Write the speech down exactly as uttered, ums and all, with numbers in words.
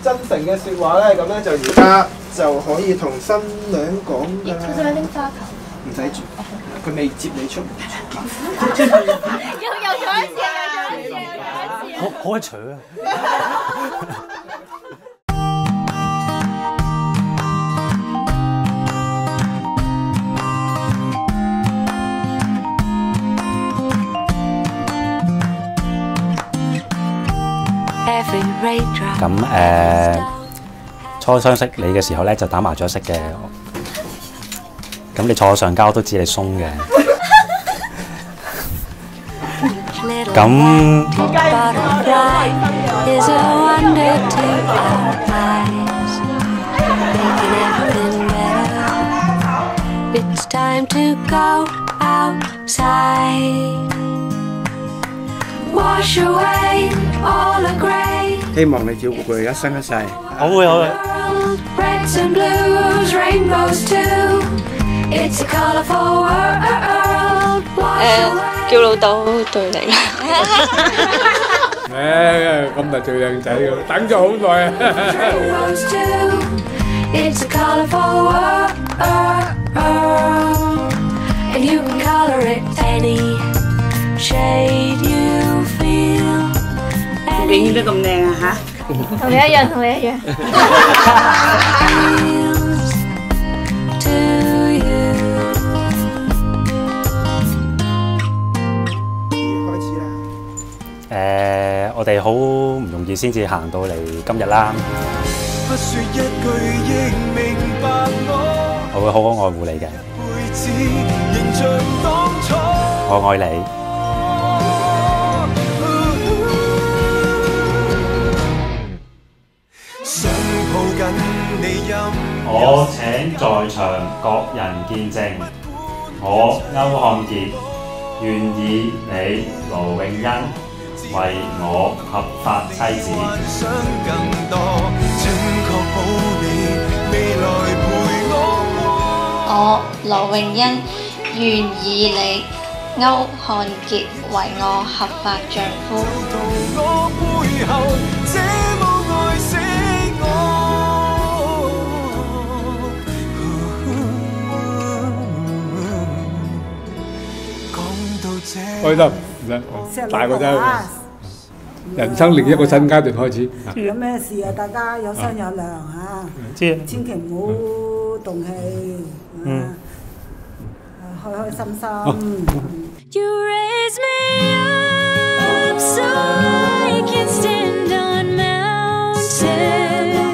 真誠嘅説話咧，咁咧就而家就可以同新娘講㗎啦。 佢想拎花球。 唔使住，佢未接你出門。 又又再一次，又再一次，又再一次。 好好扯啊咁誒、呃，初相識你嘅時候咧，就打麻雀識嘅。咁你坐上交都知你鬆嘅。咁希望你照顧佢一生一世。 我會我會。 誒，叫老豆對你啦。 誒，咁就最靚仔㗎，等咗好耐永遠都咁靚啊嚇！ 同你一樣，同你一樣。 誒，我哋好唔容易先至行到嚟今日啦。我會好好愛護你嘅，我愛你。我請在場各人見證，我歐漢傑願意你盧永欣為我合法妻子。 我盧永欣願以你歐漢傑為我合法丈夫。 開心唔得，大個仔，人生另一個新階段開始。 有咩事啊？大家有商有量嚇，千祈唔好動氣，啊，開開心心。You raise me up so I can stand on mountains.